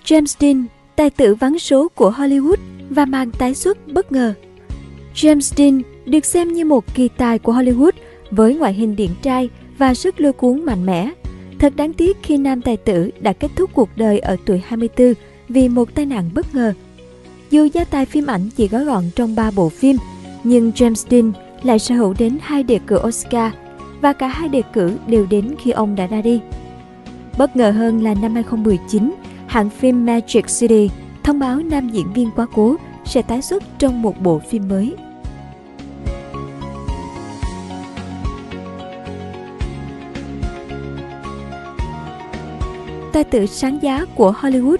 James Dean, tài tử vắng số của Hollywood và màn tái xuất bất ngờ. James Dean được xem như một kỳ tài của Hollywood với ngoại hình điển trai và sức lôi cuốn mạnh mẽ. Thật đáng tiếc khi nam tài tử đã kết thúc cuộc đời ở tuổi 24 vì một tai nạn bất ngờ. Dù gia tài phim ảnh chỉ gói gọn trong 3 bộ phim, nhưng James Dean lại sở hữu đến 2 đề cử Oscar và cả 2 đề cử đều đến khi ông đã ra đi. Bất ngờ hơn là năm 2019, hãng phim Magic City thông báo nam diễn viên quá cố sẽ tái xuất trong một bộ phim mới. Tài tử sáng giá của Hollywood.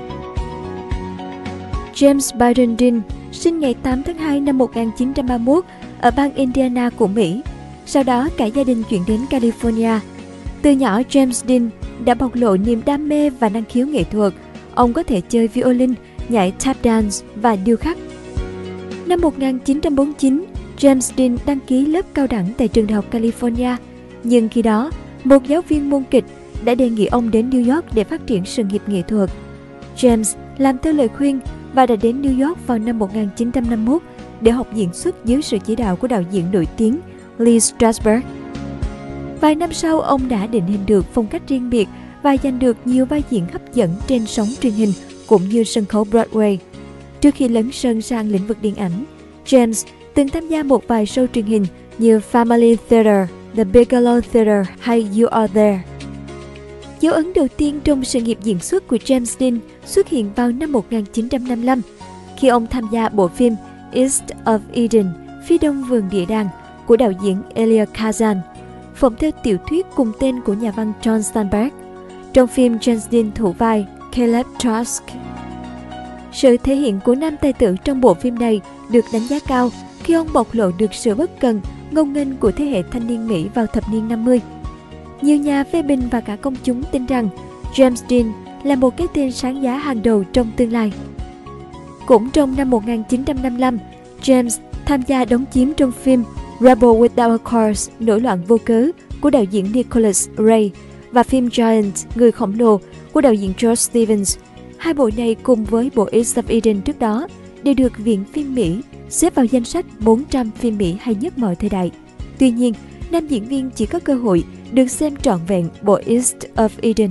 James Biden Dean sinh ngày 8 tháng 2 năm 1931 ở bang Indiana của Mỹ. Sau đó cả gia đình chuyển đến California. Từ nhỏ James Dean đã bộc lộ niềm đam mê và năng khiếu nghệ thuật. Ông có thể chơi violin, nhảy tap dance và điêu khắc. Năm 1949, James Dean đăng ký lớp cao đẳng tại trường đại học California. Nhưng khi đó, một giáo viên môn kịch đã đề nghị ông đến New York để phát triển sự nghiệp nghệ thuật. James làm theo lời khuyên và đã đến New York vào năm 1951 để học diễn xuất dưới sự chỉ đạo của đạo diễn nổi tiếng Lee Strasberg. Vài năm sau, ông đã định hình được phong cách riêng biệt và giành được nhiều vai diễn hấp dẫn trên sóng truyền hình cũng như sân khấu Broadway. Trước khi lấn sân sang lĩnh vực điện ảnh, James từng tham gia một vài show truyền hình như Family Theater, The Bigelow Theater hay You Are There. Dấu ấn đầu tiên trong sự nghiệp diễn xuất của James Dean xuất hiện vào năm 1955, khi ông tham gia bộ phim East of Eden, phía đông vườn địa đàng của đạo diễn Elia Kazan, phỏng theo tiểu thuyết cùng tên của nhà văn John Steinbeck. Trong phim, James Dean thủ vai Caleb Trask. Sự thể hiện của nam tài tử trong bộ phim này được đánh giá cao khi ông bộc lộ được sự bất cần, ngông nghênh của thế hệ thanh niên Mỹ vào thập niên 50. Nhiều nhà phê bình và cả công chúng tin rằng James Dean là một cái tên sáng giá hàng đầu trong tương lai. Cũng trong năm 1955, James tham gia đóng chiếm trong phim Rebel Without a Cause, nổi loạn vô cớ của đạo diễn Nicholas Ray và phim Giant, người khổng lồ của đạo diễn George Stevens. Hai bộ này cùng với bộ East of Eden trước đó đều được Viện Phim Mỹ xếp vào danh sách 400 phim Mỹ hay nhất mọi thời đại. Tuy nhiên, nam diễn viên chỉ có cơ hội được xem trọn vẹn bộ East of Eden.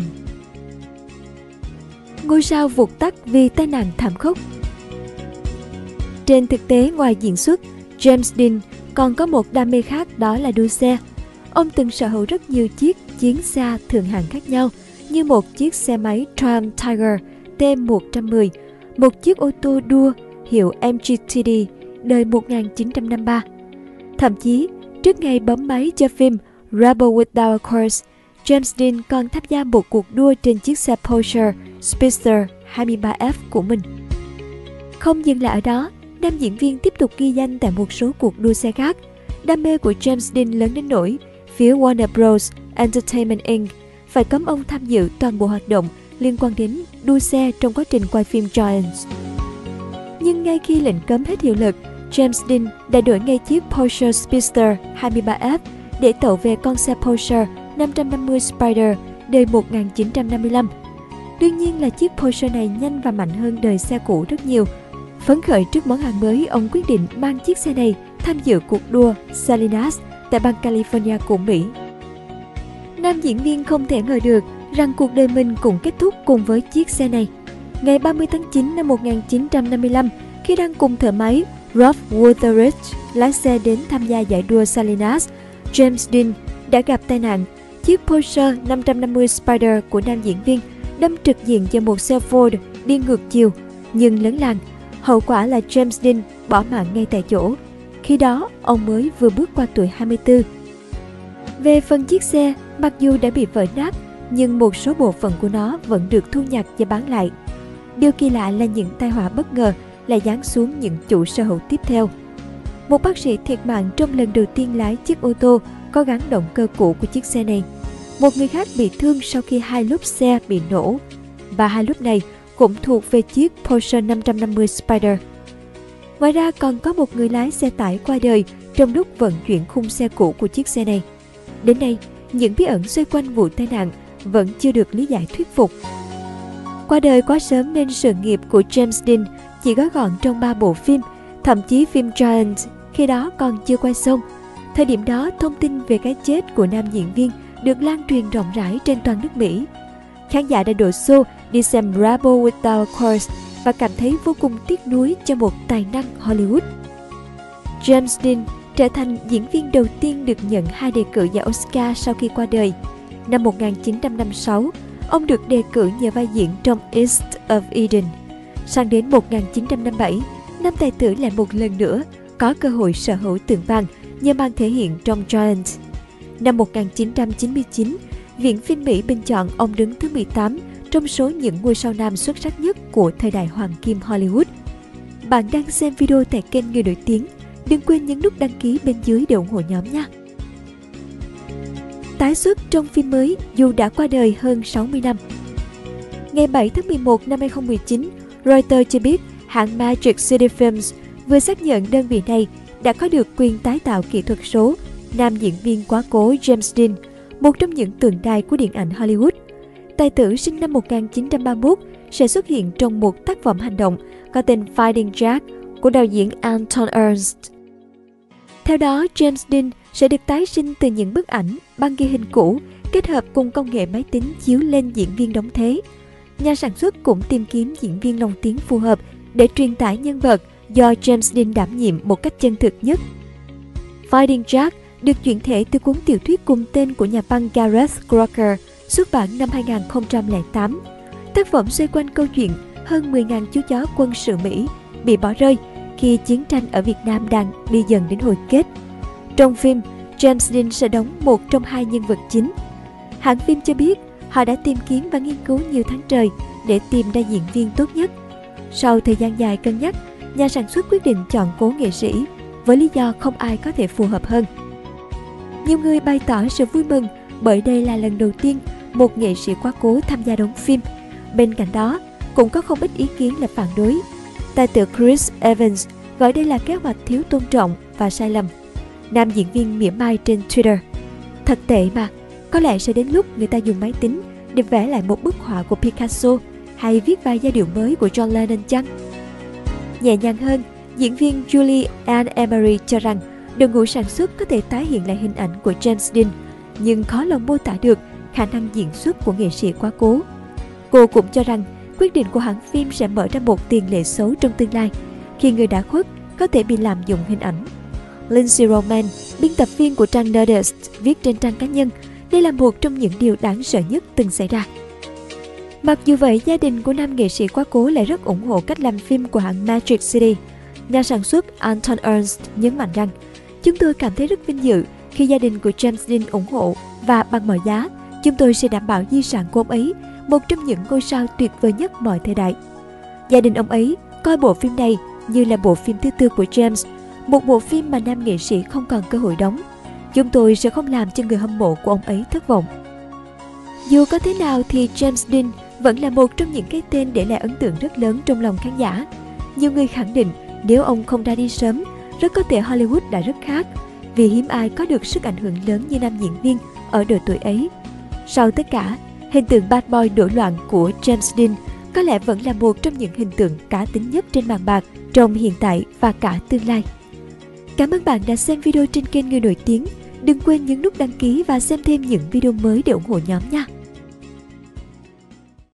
Ngôi sao vụt tắt vì tai nạn thảm khốc. Trên thực tế, ngoài diễn xuất, James Dean còn có một đam mê khác, đó là đua xe. Ông từng sở hữu rất nhiều chiếc chiến xa thượng hạng khác nhau, như một chiếc xe máy Triumph Tiger T110, một chiếc ô tô đua hiệu MGTD đời 1953. Thậm chí, trước ngày bấm máy cho phim Rebel Without a Cause, James Dean còn tham gia một cuộc đua trên chiếc xe Porsche Speedster 23F của mình. Không dừng lại ở đó, nam diễn viên tiếp tục ghi danh tại một số cuộc đua xe khác. Đam mê của James Dean lớn đến nỗi phía Warner Bros. Entertainment Inc. phải cấm ông tham dự toàn bộ hoạt động liên quan đến đua xe trong quá trình quay phim Giants. Nhưng ngay khi lệnh cấm hết hiệu lực, James Dean đã đổi ngay chiếc Porsche Speedster 23F để tậu về con xe Porsche 550 Spider đời 1955. Đương nhiên là chiếc Porsche này nhanh và mạnh hơn đời xe cũ rất nhiều. Phấn khởi trước món hàng mới, ông quyết định mang chiếc xe này tham dự cuộc đua Salinas tại bang California của Mỹ. Nam diễn viên không thể ngờ được rằng cuộc đời mình cũng kết thúc cùng với chiếc xe này. Ngày 30 tháng 9 năm 1955, khi đang cùng thợ máy Ralph Wutherick lái xe đến tham gia giải đua Salinas, James Dean đã gặp tai nạn. Chiếc Porsche 550 Spider của nam diễn viên đâm trực diện vào một xe Ford đi ngược chiều, nhưng lấn làn. Hậu quả là James Dean bỏ mạng ngay tại chỗ. Khi đó, ông mới vừa bước qua tuổi 24. Về phần chiếc xe, mặc dù đã bị vỡ nát, nhưng một số bộ phận của nó vẫn được thu nhặt và bán lại. Điều kỳ lạ là những tai họa bất ngờ lại giáng xuống những chủ sở hữu tiếp theo. Một bác sĩ thiệt mạng trong lần đầu tiên lái chiếc ô tô có gắn động cơ cũ của chiếc xe này. Một người khác bị thương sau khi hai lốp xe bị nổ, và hai lốp này cũng thuộc về chiếc Porsche 550 Spider. Ngoài ra còn có một người lái xe tải qua đời trong lúc vận chuyển khung xe cũ của chiếc xe này. Đến nay, những bí ẩn xoay quanh vụ tai nạn vẫn chưa được lý giải thuyết phục. Qua đời quá sớm nên sự nghiệp của James Dean chỉ gói gọn trong 3 bộ phim, thậm chí phim Giant khi đó còn chưa quay xong. Thời điểm đó, thông tin về cái chết của nam diễn viên được lan truyền rộng rãi trên toàn nước Mỹ. Khán giả đã đổ xô đi xem Rebel Without Cause và cảm thấy vô cùng tiếc nuối cho một tài năng Hollywood. James Dean trở thành diễn viên đầu tiên được nhận 2 đề cử giải Oscar sau khi qua đời. Năm 1956, ông được đề cử nhờ vai diễn trong East of Eden. Sang đến 1957, nam tài tử lại một lần nữa có cơ hội sở hữu tượng vàng nhờ màn thể hiện trong Giant. Năm 1999, Viện phim Mỹ bình chọn ông đứng thứ 18 trong số những ngôi sao nam xuất sắc nhất của thời đại hoàng kim Hollywood. Bạn đang xem video tại kênh Người Nổi Tiếng. Đừng quên nhấn nút đăng ký bên dưới để ủng hộ nhóm nha. Tái xuất trong phim mới dù đã qua đời hơn 60 năm. Ngày 7 tháng 11 năm 2019, Reuters cho biết hãng Magic City Films vừa xác nhận đơn vị này đã có được quyền tái tạo kỹ thuật số nam diễn viên quá cố James Dean, một trong những tượng đài của điện ảnh Hollywood. Tài tử sinh năm 1931 sẽ xuất hiện trong một tác phẩm hành động có tên Fighting Jack của đạo diễn Anton Ernst. Theo đó, James Dean sẽ được tái sinh từ những bức ảnh, băng ghi hình cũ kết hợp cùng công nghệ máy tính chiếu lên diễn viên đóng thế. Nhà sản xuất cũng tìm kiếm diễn viên lồng tiếng phù hợp để truyền tải nhân vật do James Dean đảm nhiệm một cách chân thực nhất. Fighting Jack được chuyển thể từ cuốn tiểu thuyết cùng tên của nhà văn Gareth Crocker, xuất bản năm 2008. Tác phẩm xoay quanh câu chuyện hơn 10.000 chú chó quân sự Mỹ bị bỏ rơi khi chiến tranh ở Việt Nam đang đi dần đến hồi kết. Trong phim, James Dean sẽ đóng một trong 2 nhân vật chính. Hãng phim cho biết họ đã tìm kiếm và nghiên cứu nhiều tháng trời để tìm ra diễn viên tốt nhất. Sau thời gian dài cân nhắc, nhà sản xuất quyết định chọn cố nghệ sĩ với lý do không ai có thể phù hợp hơn. Nhiều người bày tỏ sự vui mừng bởi đây là lần đầu tiên một nghệ sĩ quá cố tham gia đóng phim. Bên cạnh đó, cũng có không ít ý kiến là phản đối. Tài tử Chris Evans gọi đây là kế hoạch thiếu tôn trọng và sai lầm. Nam diễn viên mỉa mai trên Twitter: "Thật tệ mà, có lẽ sẽ đến lúc người ta dùng máy tính để vẽ lại một bức họa của Picasso hay viết vài giai điệu mới của John Lennon chăng?" Nhẹ nhàng hơn, diễn viên Julie Ann Emery cho rằng đội ngũ sản xuất có thể tái hiện lại hình ảnh của James Dean, nhưng khó lòng mô tả được khả năng diễn xuất của nghệ sĩ quá cố. Cô cũng cho rằng quyết định của hãng phim sẽ mở ra một tiền lệ xấu trong tương lai, khi người đã khuất có thể bị lạm dụng hình ảnh. Lindsay Roman, biên tập viên của trang Nerdist, viết trên trang cá nhân, đây là một trong những điều đáng sợ nhất từng xảy ra. Mặc dù vậy, gia đình của nam nghệ sĩ quá cố lại rất ủng hộ cách làm phim của hãng Magic City. Nhà sản xuất Anton Ernst nhấn mạnh rằng: "Chúng tôi cảm thấy rất vinh dự khi gia đình của James Dean ủng hộ và bằng mọi giá, chúng tôi sẽ đảm bảo di sản của ông ấy, một trong những ngôi sao tuyệt vời nhất mọi thời đại." Gia đình ông ấy coi bộ phim này như là bộ phim thứ tư của James, một bộ phim mà nam nghệ sĩ không còn cơ hội đóng. "Chúng tôi sẽ không làm cho người hâm mộ của ông ấy thất vọng." Dù có thế nào thì James Dean vẫn là một trong những cái tên để lại ấn tượng rất lớn trong lòng khán giả. Nhiều người khẳng định nếu ông không ra đi sớm, rất có thể Hollywood đã rất khác, vì hiếm ai có được sức ảnh hưởng lớn như nam diễn viên ở độ tuổi ấy. Sau tất cả, hình tượng bad boy nổi loạn của James Dean có lẽ vẫn là một trong những hình tượng cá tính nhất trên màn bạc trong hiện tại và cả tương lai. Cảm ơn bạn đã xem video trên kênh Người Nổi Tiếng. Đừng quên nhấn nút đăng ký và xem thêm những video mới để ủng hộ nhóm nha.